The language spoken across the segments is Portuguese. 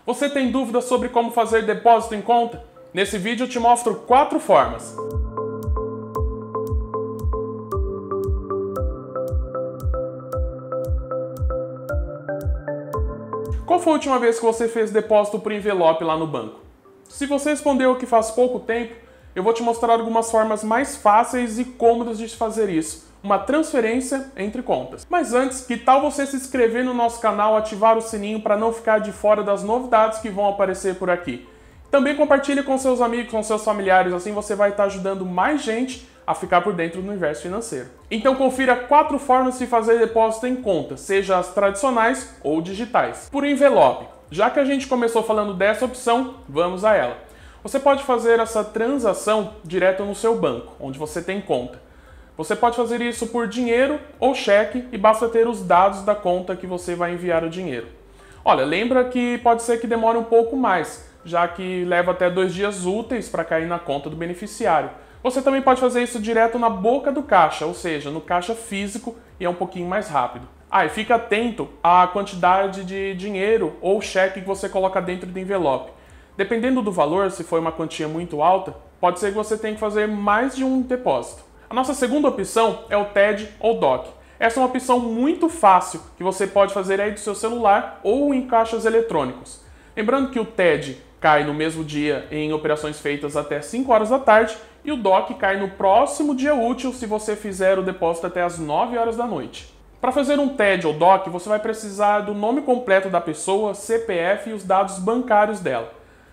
Você tem dúvidas sobre como fazer depósito em conta? Nesse vídeo eu te mostro 4 formas. Qual foi a última vez que você fez depósito por envelope lá no banco? Se você respondeu que faz pouco tempo, eu vou te mostrar algumas formas mais fáceis e cômodas de fazer isso. Uma transferência entre contas. Mas antes, que tal você se inscrever no nosso canal, ativar o sininho para não ficar de fora das novidades que vão aparecer por aqui. Também compartilhe com seus amigos, com seus familiares, assim você vai estar ajudando mais gente a ficar por dentro do universo financeiro. Então confira 4 formas de fazer depósito em conta, seja as tradicionais ou digitais. Por envelope. Já que a gente começou falando dessa opção, vamos a ela. Você pode fazer essa transação direto no seu banco, onde você tem conta. Você pode fazer isso por dinheiro ou cheque e basta ter os dados da conta que você vai enviar o dinheiro. Olha, lembra que pode ser que demore um pouco mais, já que leva até 2 dias úteis para cair na conta do beneficiário. Você também pode fazer isso direto na boca do caixa, ou seja, no caixa físico, e é um pouquinho mais rápido. E fica atento à quantidade de dinheiro ou cheque que você coloca dentro do envelope. Dependendo do valor, se for uma quantia muito alta, pode ser que você tenha que fazer mais de um depósito. A nossa segunda opção é o TED ou DOC. Essa é uma opção muito fácil que você pode fazer aí do seu celular ou em caixas eletrônicos. Lembrando que o TED cai no mesmo dia em operações feitas até 5 horas da tarde e o DOC cai no próximo dia útil se você fizer o depósito até as 9 horas da noite. Para fazer um TED ou DOC, você vai precisar do nome completo da pessoa, CPF e os dados bancários dela.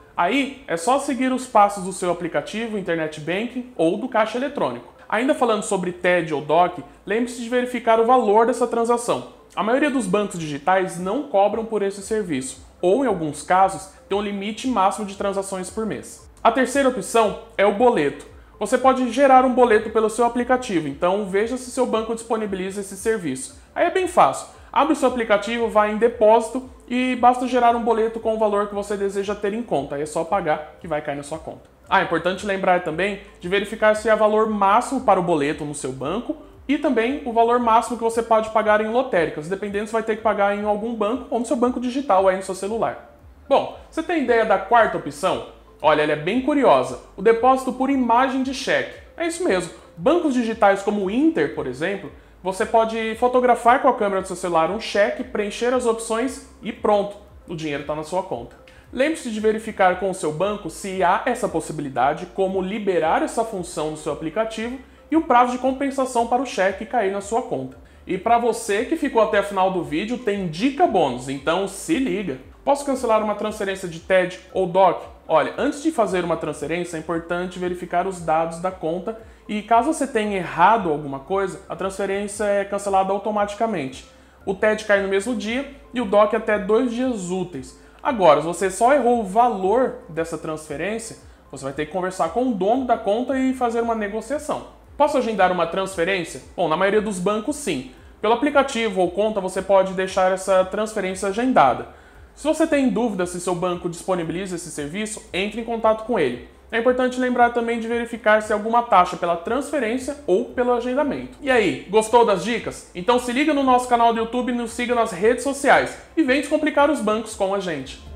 Aí é só seguir os passos do seu aplicativo, Internet Banking ou do caixa eletrônico. Ainda falando sobre TED ou DOC, lembre-se de verificar o valor dessa transação. A maioria dos bancos digitais não cobram por esse serviço, ou em alguns casos, tem um limite máximo de transações por mês. A terceira opção é o boleto. Você pode gerar um boleto pelo seu aplicativo, então veja se seu banco disponibiliza esse serviço. Aí é bem fácil. Abre o seu aplicativo, vai em depósito e basta gerar um boleto com o valor que você deseja ter em conta. Aí é só pagar que vai cair na sua conta. É importante lembrar também de verificar se há valor máximo para o boleto no seu banco e também o valor máximo que você pode pagar em lotéricas, dependendo se vai ter que pagar em algum banco ou no seu banco digital aí no seu celular. Bom, você tem ideia da quarta opção? Olha, ela é bem curiosa, o depósito por imagem de cheque. É isso mesmo, bancos digitais como o Inter, por exemplo, você pode fotografar com a câmera do seu celular um cheque, preencher as opções e pronto, o dinheiro está na sua conta. Lembre-se de verificar com o seu banco se há essa possibilidade, como liberar essa função no seu aplicativo e o prazo de compensação para o cheque cair na sua conta. E para você que ficou até o final do vídeo, tem dica bônus, então se liga! Posso cancelar uma transferência de TED ou DOC? Olha, antes de fazer uma transferência é importante verificar os dados da conta e caso você tenha errado alguma coisa, a transferência é cancelada automaticamente. O TED cai no mesmo dia e o DOC até 2 dias úteis. Agora, se você só errou o valor dessa transferência, você vai ter que conversar com o dono da conta e fazer uma negociação. Posso agendar uma transferência? Bom, na maioria dos bancos sim. Pelo aplicativo ou conta você pode deixar essa transferência agendada. Se você tem dúvida se seu banco disponibiliza esse serviço, entre em contato com ele. É importante lembrar também de verificar se há alguma taxa pela transferência ou pelo agendamento. E aí, gostou das dicas? Então se liga no nosso canal do YouTube e nos siga nas redes sociais e vem descomplicar os bancos com a gente.